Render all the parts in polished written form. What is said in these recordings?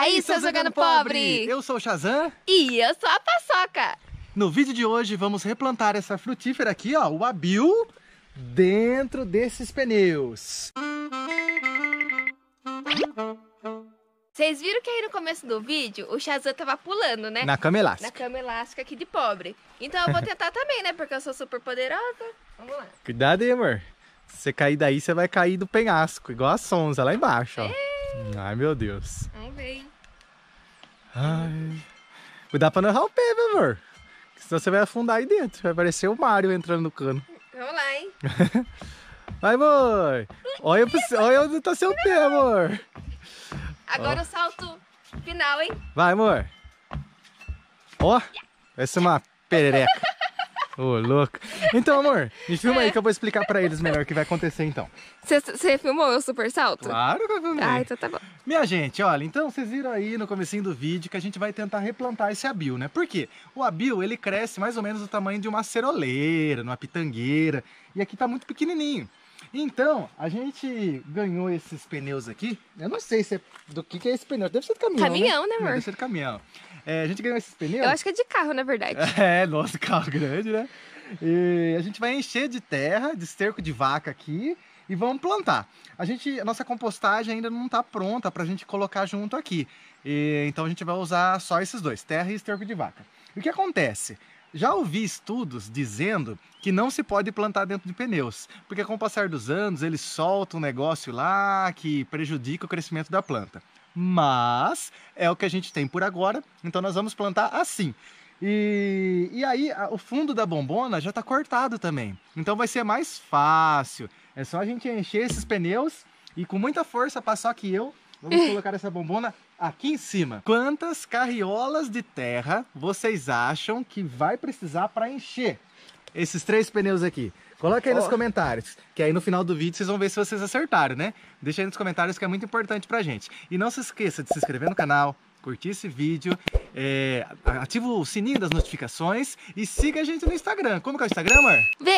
aí, seus jogando pobre! Eu sou o Shazam. E eu sou a Paçoca. No vídeo de hoje vamos replantar essa frutífera aqui, ó, o abil, dentro desses pneus. Vocês viram que aí no começo do vídeo o Shazam tava pulando, né? Na cama elástica. Na cama elástica aqui de pobre. Então eu vou tentar também, né? Porque eu sou super poderosa. Vamos lá. Cuidado aí, amor. Se você cair daí, você vai cair do penhasco, igual a Sonza lá embaixo, ó. Ai, meu Deus. Vamos ver, hein? Ai. Cuidado pra não errar o pé, meu amor. Senão você vai afundar aí dentro. Vai parecer o Mario entrando no cano. Vamos lá, hein? Vai, amor. Olha onde tá seu pé, amor. Agora o salto final, hein? Vai, amor. Ó, vai ser uma perereca. Ô, louco. Então, amor, me filma aí que eu vou explicar pra eles melhor o que vai acontecer, então. Você filmou o super salto? Claro que eu filmei. Ah, então tá bom. Minha gente, olha, então vocês viram aí no comecinho do vídeo que a gente vai tentar replantar esse abil, né? Por quê? O abil, ele cresce mais ou menos do tamanho de uma ceroleira, uma pitangueira, e aqui tá muito pequenininho. Então, a gente ganhou esses pneus aqui. Eu não sei se é do que é esse pneu. Deve ser de caminhão, Caminhão, né, amor? Deve ser de caminhão. É, a gente ganhou esses pneus. Eu acho que é de carro, na verdade. É, nosso carro grande, né? E a gente vai encher de terra, de esterco de vaca aqui e vamos plantar. A nossa compostagem ainda não está pronta para a gente colocar junto aqui. Então a gente vai usar só esses dois, terra e esterco de vaca. E o que acontece? Já ouvi estudos dizendo que não se pode plantar dentro de pneus, porque com o passar dos anos eles soltam um negócio lá que prejudica o crescimento da planta. Mas é o que a gente tem por agora, então nós vamos plantar assim. E aí o fundo da bombona já está cortado também, então vai ser mais fácil. É só a gente encher esses pneus e com muita força passar que vamos colocar essa bombona aqui em cima. Quantas carriolas de terra vocês acham que vai precisar para encher esses 3 pneus aqui? Coloca aí nos comentários, que aí no final do vídeo vocês vão ver se vocês acertaram, né? Deixa aí nos comentários que é muito importante pra gente. E não se esqueça de se inscrever no canal, curtir esse vídeo, ativa o sininho das notificações e siga a gente no Instagram. Como que é o Instagram, amor?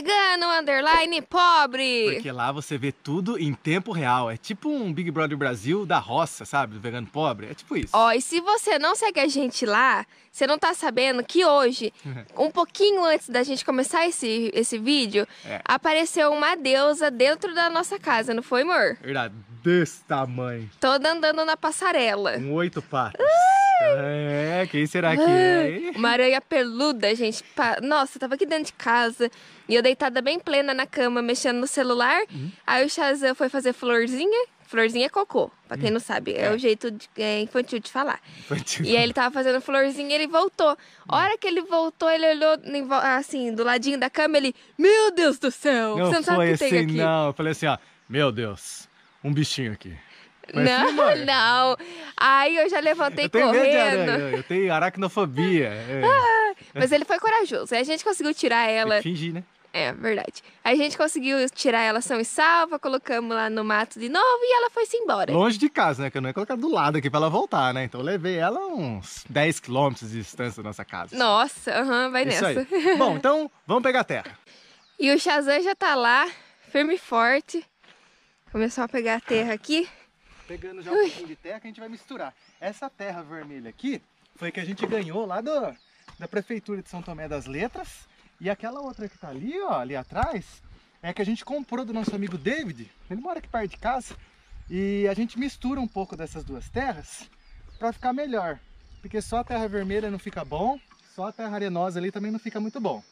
Vegano_pobre. Porque lá você vê tudo em tempo real. É tipo um Big Brother Brasil da roça, sabe? Do vegano pobre. É tipo isso. Ó, e se você não segue a gente lá, você não tá sabendo que hoje, um pouquinho antes da gente começar esse vídeo, apareceu uma deusa dentro da nossa casa, não foi, amor? Verdade, desse tamanho. Toda andando na passarela. Com 8 patas. Quem será que é? Uma aranha peluda, gente. Nossa, eu tava aqui dentro de casa e eu deitada bem plena na cama, mexendo no celular. Aí o Shazam foi fazer florzinha. Florzinha é cocô, pra quem não sabe. É o jeito infantil de falar. E aí ele tava fazendo florzinha e ele voltou. A hora que ele voltou, ele olhou assim, do ladinho da cama, ele... Meu Deus do céu! Não você não sabe o que foi tem assim, aqui. não. Eu falei assim, ó. Meu Deus, um bichinho aqui. Não, não. Aí eu já levantei correndo. Medo de aranha, eu tenho aracnofobia. Mas ele foi corajoso. Aí a gente conseguiu tirar ela. Tem que fingir, né? É, verdade. Aí a gente conseguiu tirar ela são e salva, colocamos lá no mato de novo e ela foi-se embora. Longe de casa, né? Que eu não ia colocar do lado aqui pra ela voltar, né? Então eu levei ela uns 10 quilômetros de distância da nossa casa. Nossa, vai Isso nessa. Aí. Bom, então vamos pegar a terra. E o Shazam já tá lá, firme e forte. Começou a pegar a terra aqui. Pegando já um pouquinho de terra que a gente vai misturar. Essa terra vermelha aqui foi que a gente ganhou lá da Prefeitura de São Tomé das Letras. E aquela outra que tá ali, ó, ali atrás, é que a gente comprou do nosso amigo David. Ele mora aqui perto de casa. E a gente mistura um pouco dessas duas terras para ficar melhor. Porque só a terra vermelha não fica bom, só a terra arenosa ali também não fica muito bom.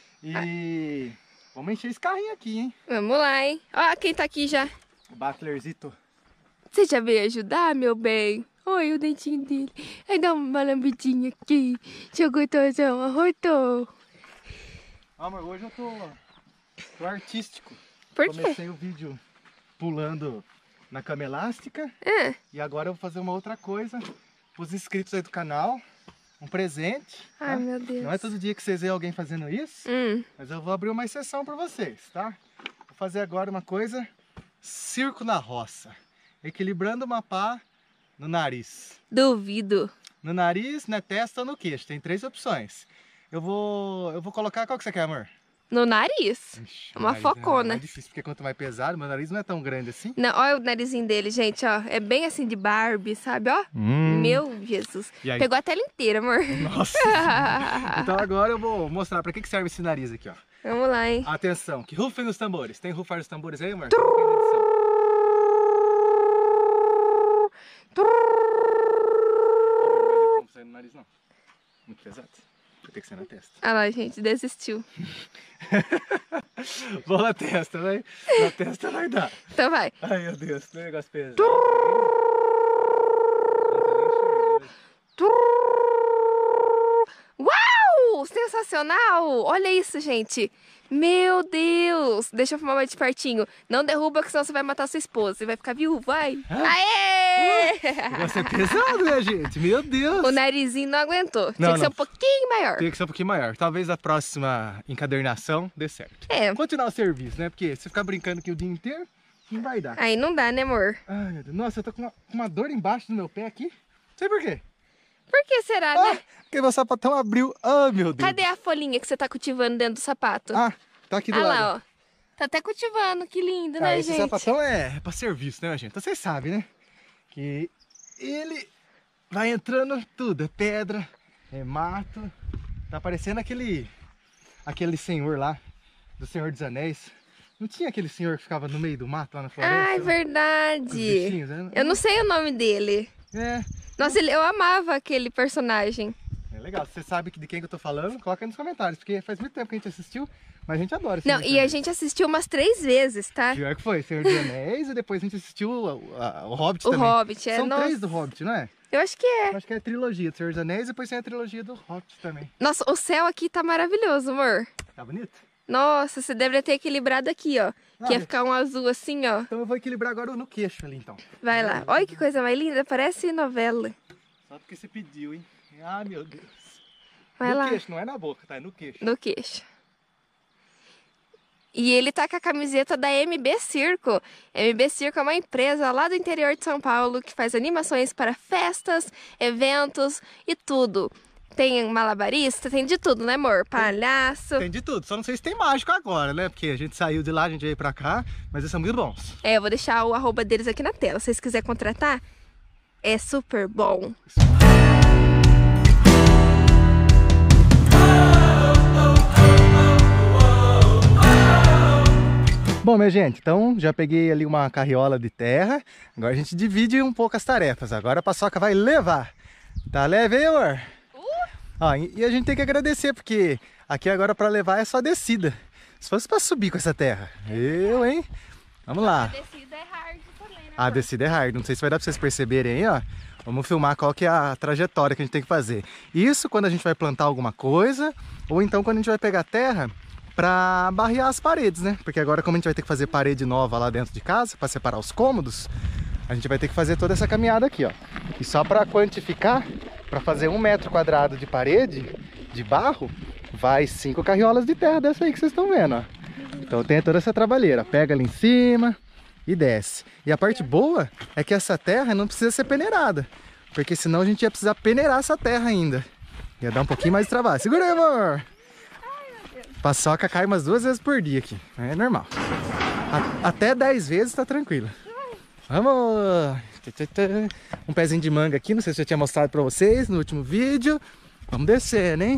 E vamos encher esse carrinho aqui, hein? Vamos lá, hein? Ó, quem tá aqui já. O Butlerzito. Você já veio ajudar, meu bem? Oi, o dentinho dele. Aí dá uma lambidinha aqui. Seu gotosão, arrotou. Amor, hoje eu tô artístico. Por quê? Comecei o vídeo pulando na cama elástica. E agora eu vou fazer uma outra coisa para os inscritos aí do canal. Um presente. Ai, tá? meu Deus. Não é todo dia que vocês veem alguém fazendo isso. Mas eu vou abrir uma exceção para vocês, tá? Vou fazer agora uma coisa. Circo na roça. Equilibrando uma pá no nariz. Duvido. No nariz, na testa ou no queixo. Tem 3 opções. Eu vou colocar... Qual que você quer, amor? No nariz. Ixi, Uma nariz focona. É difícil, porque quanto mais pesado, meu nariz não é tão grande assim. Não, olha o narizinho dele, gente, ó. É bem assim de Barbie, sabe, ó? Meu Jesus. E aí? Pegou a tela inteira, amor. Nossa. Então agora eu vou mostrar pra que serve esse nariz aqui, ó. Vamos lá, hein? Atenção, que rufem os tambores. Tem rufar os tambores aí, amor? Não sai no nariz, não. Muito pesado. Vai ter que ser na testa. Ah lá, gente, desistiu. Vou na testa, vai. Na testa vai dar. Então vai. Ai, meu Deus, que negócio pesado. Uau! Sensacional! Olha isso, gente. Meu Deus! Deixa eu filmar mais de pertinho. Não derruba, que senão você vai matar sua esposa. Você vai ficar viúvo, vai. Aê! O negócio é pesado, né, gente? Meu Deus. O narizinho não aguentou. Tinha que ser um pouquinho maior. Tem que ser um pouquinho maior. Talvez a próxima encadernação dê certo. É. Continuar o serviço, né? Porque se ficar brincando aqui o dia inteiro, não vai dar. Aí não dá, né, amor? Ai, meu Deus. Nossa, eu tô com uma dor embaixo do meu pé aqui. Não sei por quê. Por que será, né? Porque meu sapatão abriu. Ah, meu Deus. Cadê a folhinha que você tá cultivando dentro do sapato? Ah, tá aqui do Ah lado. lá, ó. Tá até cultivando, que lindo, né, Esse gente? sapatão é pra serviço, né, gente? Então vocês sabem, né? Que ele vai entrando tudo. É pedra, é mato. Tá parecendo aquele senhor lá, do Senhor dos Anéis. Não tinha aquele senhor que ficava no meio do mato lá na floresta? Ah, é Os verdade. bichinhos, né? Eu não sei o nome dele. É. Nossa, eu amava aquele personagem. É legal. Se você sabe de quem que eu tô falando, coloca aí nos comentários. Porque faz muito tempo que a gente assistiu, mas a gente adora esse Não, filme e a também. gente assistiu umas 3 vezes, tá? Pior que foi, Senhor dos Anéis, e depois a gente assistiu o Hobbit O também. Hobbit, é. São Nossa, 3 do Hobbit, não é? eu acho que é. Eu acho que é a trilogia do Senhor dos Anéis e depois tem a trilogia do Hobbit também. Nossa, o céu aqui tá maravilhoso, amor. Tá bonito? Nossa, você deveria ter equilibrado aqui, ó. Que ia Olha. ficar um azul assim, ó. Então eu vou equilibrar agora no queixo ali, então. Vai lá. Olha que coisa mais linda, parece novela. Só porque você pediu, hein? Ah, meu Deus. Vai no lá. queixo, não é na boca, tá? É no queixo. No queixo. E ele tá com a camiseta da MB Circo. MB Circo é uma empresa lá do interior de São Paulo que faz animações para festas, eventos e tudo. Tem malabarista, tem de tudo, né, amor? Palhaço. Tem de tudo, só não sei se tem mágico agora, né? Porque a gente saiu de lá, a gente veio pra cá, mas eles são muito bons. É, eu vou deixar o arroba deles aqui na tela. Se vocês quiserem contratar, é super bom. Bom, minha gente, então já peguei ali uma carriola de terra. Agora a gente divide um pouco as tarefas. Agora a Paçoca vai levar. Tá leve, hein, amor? Ó, e a gente tem que agradecer, porque aqui agora para levar é só descida. Se fosse para subir com essa terra, hein? Vamos lá. A descida é hard também, né? A descida é hard, não sei se vai dar para vocês perceberem aí, ó. Vamos filmar qual que é a trajetória que a gente tem que fazer. Isso quando a gente vai plantar alguma coisa, ou então quando a gente vai pegar terra para barrear as paredes, né? Porque agora como a gente vai ter que fazer parede nova lá dentro de casa, para separar os cômodos, a gente vai ter que fazer toda essa caminhada aqui, ó. E só para quantificar, para fazer 1 metro quadrado de parede de barro, vai 5 carriolas de terra dessa aí que vocês estão vendo, ó. Então tem toda essa trabalheira. Pega ali em cima e desce. E a parte boa é que essa terra não precisa ser peneirada, porque senão a gente ia precisar peneirar essa terra ainda. Ia dar um pouquinho mais de trabalho. Segura aí, amor! Paçoca cai umas 2 vezes por dia aqui. É normal. Até 10 vezes tá tranquilo. Vamos! Um pezinho de manga aqui, não sei se eu já tinha mostrado pra vocês no último vídeo. Vamos descer, né?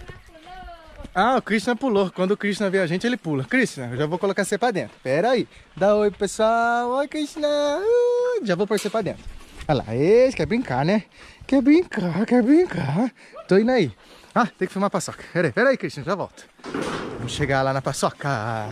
Ah, o Krishna pulou. Quando o Krishna vê a gente, ele pula. Krishna, eu já vou colocar você pra dentro. Pera aí. Dá oi, pessoal. Oi, Krishna. Já vou pôr você pra dentro. Olha lá, esse quer brincar, né? Quer brincar, quer brincar. Tô indo aí. Ah, tem que filmar a Paçoca. Pera aí, Krishna, já volto. Vamos chegar lá na Paçoca.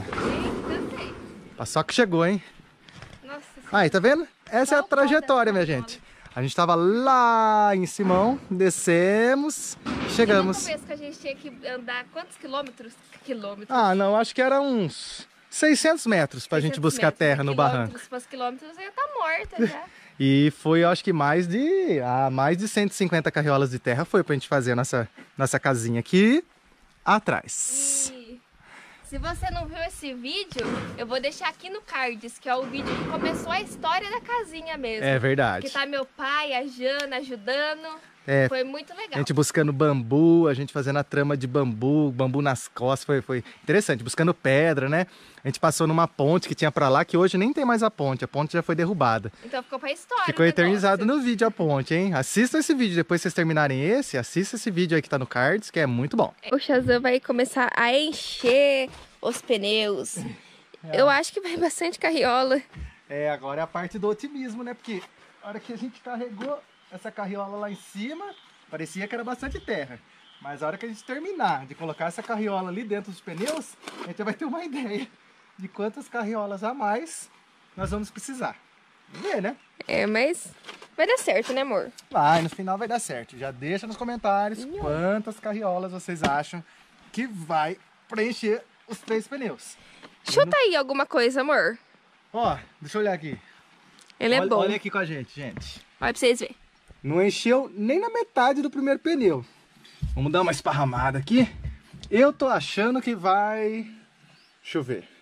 Paçoca chegou, hein? Nossa, Aí, tá vendo? Essa é a trajetória, minha gente. A gente tava lá em Simão, descemos, chegamos. No começo que a gente tinha que andar quantos quilômetros? Ah, não, acho que era uns 600 metros pra gente buscar terra no barranco. Se fosse quilômetros, eu ia estar morta já. E foi, acho que mais de 150 carriolas de terra foi pra gente fazer a nossa casinha aqui atrás. E se você não viu esse vídeo, eu vou deixar aqui no cards, que é o vídeo que começou a história da casinha mesmo. É verdade. Que tá meu pai, a Jana ajudando. Foi muito legal. A gente buscando bambu, a gente fazendo a trama de bambu, bambu nas costas, foi interessante. Buscando pedra, né? A gente passou numa ponte que tinha pra lá, que hoje nem tem mais a ponte já foi derrubada. Então ficou pra história. Ficou eternizado no vídeo a ponte, hein? Assistam esse vídeo, depois que vocês terminarem assista esse vídeo aí que tá no cards, que é muito bom. O Shazam vai começar a encher os pneus. Eu acho que vai bastante carriola. Agora é a parte do otimismo, né? Porque a hora que a gente carregou essa carriola lá em cima, parecia que era bastante terra. Mas a hora que a gente terminar de colocar essa carriola ali dentro dos pneus, a gente vai ter uma ideia de quantas carriolas a mais nós vamos precisar. Vamos ver, né? Mas vai dar certo, né, amor? Vai, no final vai dar certo. Já deixa nos comentários quantas carriolas vocês acham que vai preencher os 3 pneus. Chuta aí alguma coisa, amor. Ó, deixa eu olhar aqui. Ele é bom. Olha aqui com a gente. Olha pra vocês verem. Não encheu nem na metade do primeiro pneu. Vamos dar uma esparramada aqui. Eu tô achando que vai... Deixa eu ver.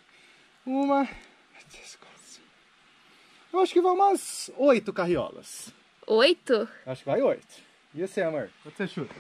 Eu acho que vai umas 8 carriolas. 8? Acho que vai 8. E você, amor? Quanto você chuta?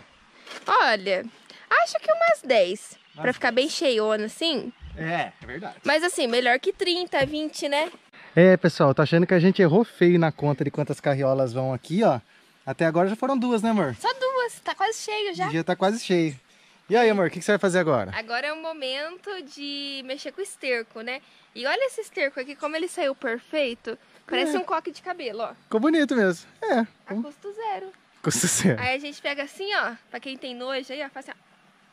Olha, acho que umas 10. Pra ficar bem cheiona, assim. É verdade. Mas assim, melhor que 30, 20, né? Pessoal, tô achando que a gente errou feio na conta de quantas carriolas vão aqui, ó. Até agora já foram 2, né, amor? Só 2, tá quase cheio já. Já tá quase cheio. E aí, amor, o que você vai fazer agora? Agora é o momento de mexer com o esterco, né? E olha esse esterco aqui, como ele saiu perfeito. Parece um coque de cabelo, ó. Ficou bonito mesmo. A custo zero. Custo zero. Aí a gente pega assim, ó, pra quem tem nojo aí, ó, faz assim,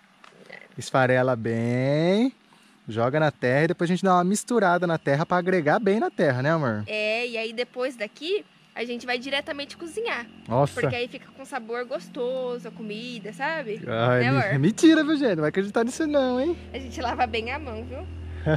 ó. Esfarela bem, joga na terra e depois a gente dá uma misturada na terra pra agregar bem na terra, né, amor? E aí depois daqui, a gente vai diretamente cozinhar. Nossa. Porque aí fica com sabor gostoso a comida, sabe? Ai, Né, amor? mentira, viu, gente? Não vai acreditar nisso não, hein? A gente lava bem a mão, viu?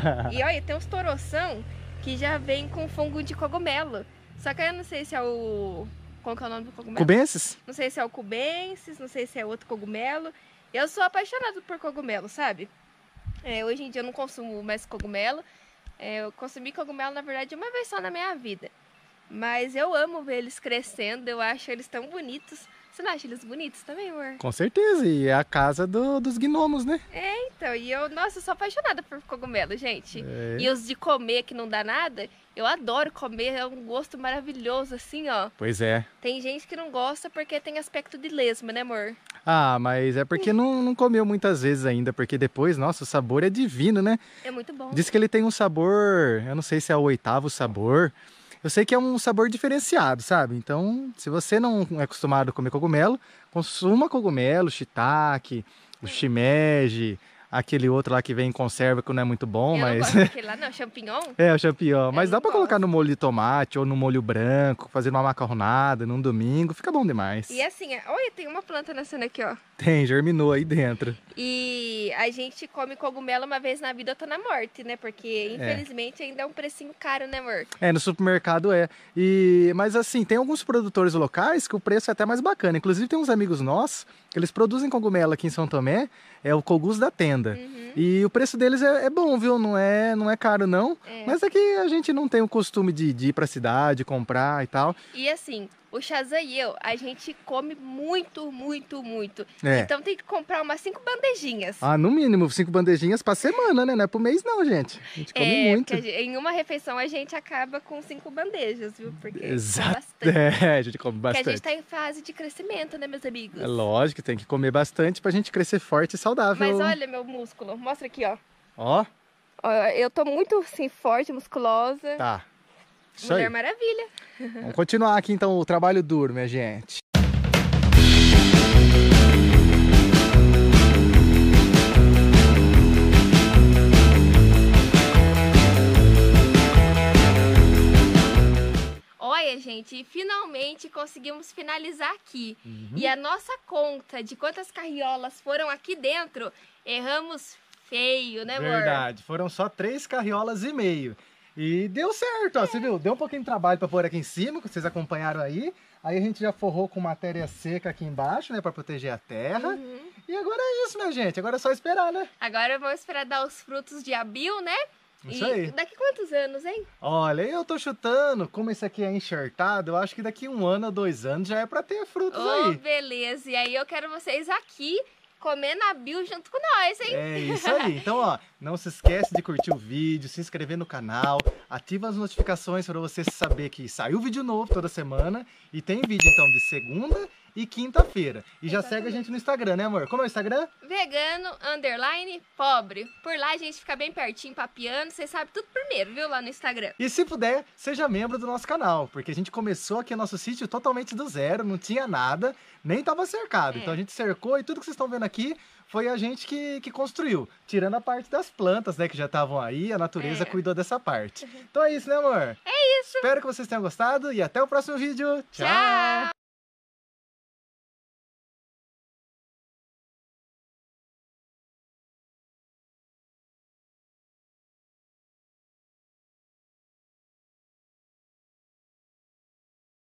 E olha, tem uns toroção que já vem com fungo de cogumelo. Só que eu não sei se é o... Qual que é o nome do cogumelo? Cubensis? Não sei se é o cubensis, não sei se é outro cogumelo. Eu sou apaixonada por cogumelo, sabe? Hoje em dia eu não consumo mais cogumelo. Eu consumi cogumelo, na verdade, uma vez só na minha vida. Mas eu amo ver eles crescendo, eu acho eles tão bonitos. Você não acha eles bonitos também, amor? Com certeza, e é a casa dos gnomos, né? Então, e eu, nossa, eu sou apaixonada por cogumelo, gente. E os de comer, que não dá nada, eu adoro comer, é um gosto maravilhoso, assim, ó. Pois é. Tem gente que não gosta porque tem aspecto de lesma, né, amor? Ah, mas é porque não comeu muitas vezes ainda, porque depois, nossa, o sabor é divino, né? É muito bom. Diz que ele tem um sabor, eu não sei se é o 8º sabor. Eu sei que é um sabor diferenciado, sabe? Então, se você não é acostumado a comer cogumelo, consuma cogumelo, shiitake, o shimeji, aquele outro lá que vem em conserva que não é muito bom, eu mas... não gosto daquele lá, não, champignon. O champignon. Mas dá pra gosto. colocar no molho de tomate ou no molho branco, fazer uma macarronada num domingo, fica bom demais. E assim, olha, tem uma planta nascendo aqui, ó. Tem, germinou aí dentro. E a gente come cogumelo uma vez na vida, eu tô na morte, né? Porque, infelizmente, ainda é um precinho caro, né, amor? No supermercado Mas assim, tem alguns produtores locais que o preço é até mais bacana. Inclusive tem uns amigos nossos que eles produzem cogumelo aqui em São Tomé, é o Cogus da Tenda. E o preço deles é bom, viu? Não é caro, não. Mas é que a gente não tem o costume de ir pra cidade, comprar e tal. E assim, o Shazam e eu, a gente come muito, muito, muito. Então tem que comprar umas 5 bandejinhas. Ah, no mínimo 5 bandejinhas pra semana, né? Não é pro mês não, gente. A gente come muito. Porque em uma refeição a gente acaba com 5 bandejas, viu? Porque Exato. bastante. A gente come bastante. Porque a gente tá em fase de crescimento, né, meus amigos? É lógico, tem que comer bastante pra gente crescer forte e saudável. Mas olha meu músculo, mostra aqui, ó. Ó. Eu tô muito, assim, forte, musculosa. Tá. Isso Mulher aí. Maravilha. Vamos continuar aqui então o trabalho duro, minha gente. Olha, gente, finalmente conseguimos finalizar aqui. E a nossa conta de quantas carriolas foram aqui dentro, erramos feio, né, amor? Verdade, foram só 3 carriolas e meio. E deu certo, ó, você viu? Deu um pouquinho de trabalho para pôr aqui em cima, que vocês acompanharam aí. Aí a gente já forrou com matéria seca aqui embaixo, né, para proteger a terra. E agora é isso, minha gente, agora é só esperar, né? Agora vamos esperar dar os frutos de abril, né? Isso E aí. daqui quantos anos, hein? Olha, eu tô chutando, como esse aqui é enxertado, eu acho que daqui 1 ano ou 2 anos já é pra ter frutos Ô, aí. beleza. E aí eu quero vocês aqui comendo a Bill junto com nós, hein? É isso aí. Então, ó, não se esquece de curtir o vídeo, se inscrever no canal, ativa as notificações para você saber que saiu vídeo novo toda semana. E tem vídeo, então, de segunda e quinta-feira. E já segue a gente no Instagram, né, amor? Como é o Instagram? Vegano_pobre. Por lá a gente fica bem pertinho, papiando. Vocês sabem tudo primeiro, viu? Lá no Instagram. E se puder, seja membro do nosso canal, porque a gente começou aqui nosso sítio totalmente do zero, não tinha nada, nem estava cercado. É. Então a gente cercou e tudo que vocês estão vendo aqui foi a gente que construiu. Tirando a parte das plantas, né, que já estavam aí, a natureza cuidou dessa parte. Então é isso, né, amor? É isso. Espero que vocês tenham gostado e até o próximo vídeo. Tchau.